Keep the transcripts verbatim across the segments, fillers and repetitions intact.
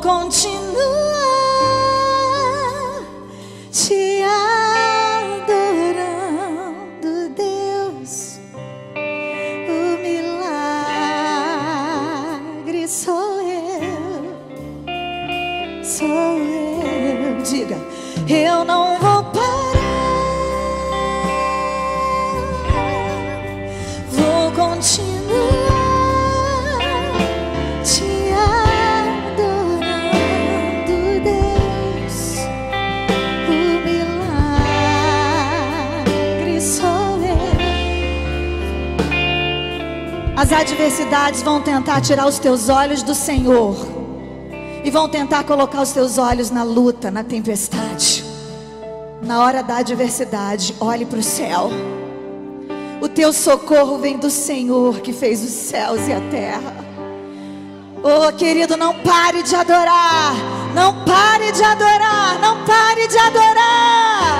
continuar te adorando, Deus. O milagre sou eu, sou eu. Diga, eu não vou parar, vou continuar te adorando, Deus. O milagre sou eu. As adversidades vão tentar tirar os teus olhos do Senhor e vão tentar colocar os teus olhos na luta, na tempestade. Na hora da adversidade, olhe para o céu. O teu socorro vem do Senhor que fez os céus e a terra. Oh, querido, não pare de adorar. Não pare de adorar. Não pare de adorar.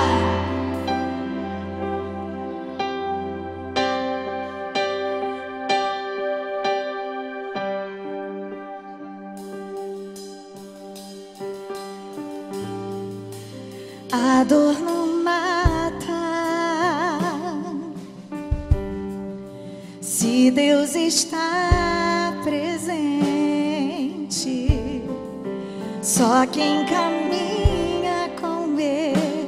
A dor não mata se Deus está presente. Só quem caminha com Ele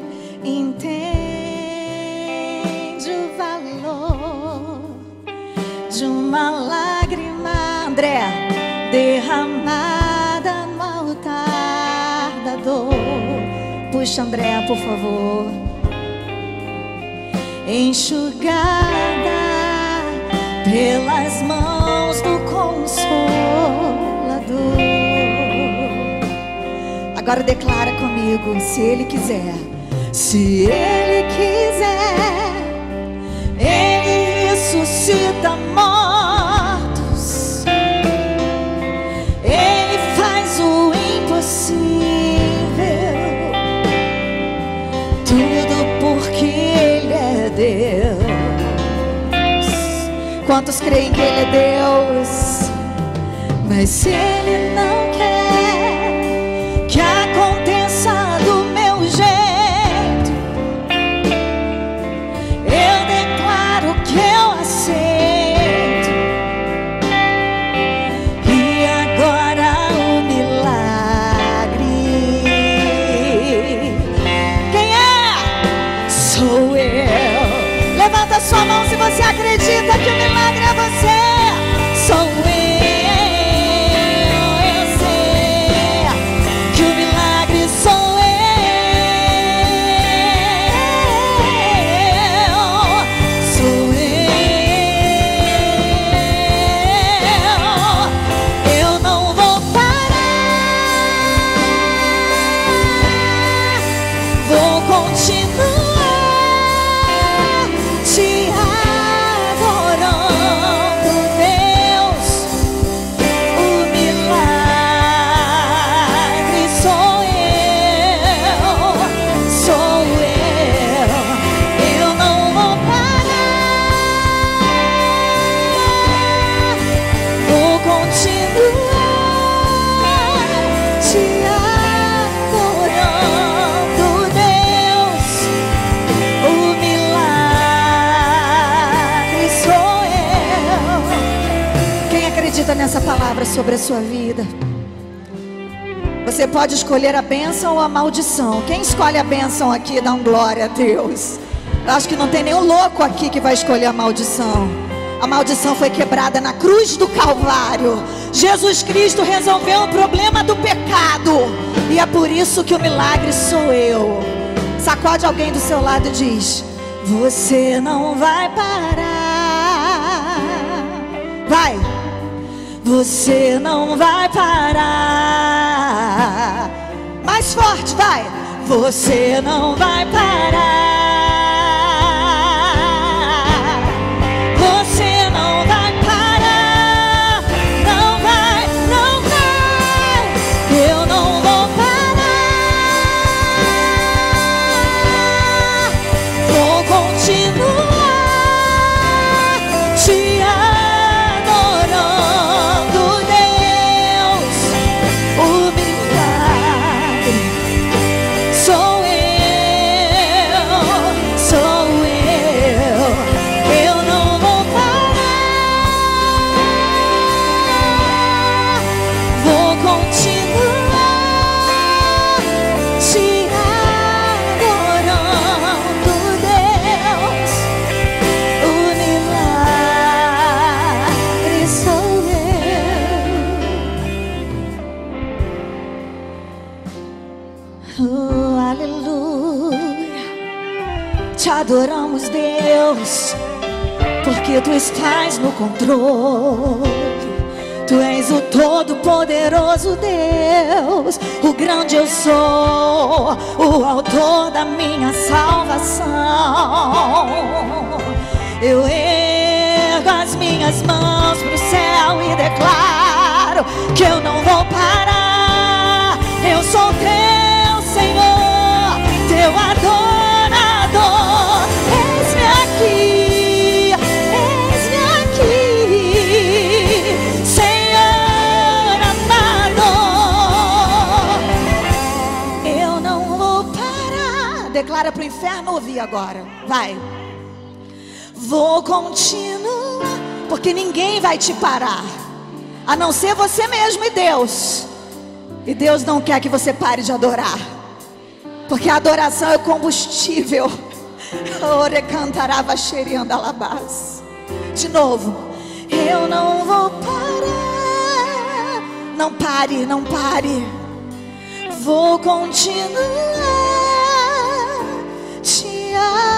entende o valor de uma lágrima, André, derramada no altar da dor. Puxa, André, por favor. Enxugada pelas mãos do Consolador. Agora declara comigo, se Ele quiser. Se Ele quiser, Ele ressuscita mortos. Ele faz o impossível. Porque Ele é Deus. Quantos creem que Ele é Deus? Mas se Ele não quer que aconteça do meu jeito, eu declaro que eu aceito. E agora o milagre, quem é? Sou eu. Levanta sua mão se você acredita que o milagre é você. Sou eu. Eu sei que o milagre sou eu. Sou eu. Eu não vou parar, vou continuar te adorando, Deus. O milagre sou eu, sou eu. Eu não vou parar, vou continuar te adorando, Deus. O milagre sou eu. Quem acredita nessa palavra sobre a sua vida? Você pode escolher a bênção ou a maldição. Quem escolhe a bênção aqui, dá um glória a Deus. Eu acho que não tem nenhum louco aqui que vai escolher a maldição. A maldição foi quebrada na cruz do Calvário. Jesus Cristo resolveu o problema do pecado. E é por isso que o milagre sou eu. Sacode alguém do seu lado e diz: você não vai parar. Vai. Você não vai parar. Mais forte, vai. Você não vai parar. Você não vai parar. Não vai, não vai. Eu não vou parar. Vou continuar te adorando, Deus. O milagre adoramos, Deus, porque Tu estás no controle. Tu és o todo-poderoso Deus, o grande eu sou, o autor da minha salvação. Eu ergo as minhas mãos pro céu e declaro que eu não vou parar. Eu sou Teu Senhor, Teu adorador. Eis-me aqui, eis-me aqui, Senhor amado. Eu não vou parar. Declara pro inferno ouvir agora. Vai. Vou continuar, porque ninguém vai te parar, a não ser você mesmo e Deus. E Deus não quer que você pare de adorar, porque a adoração é combustível. Ore cantarava xeriando alabás. De novo. Eu não vou parar. Não pare, não pare. Vou continuar te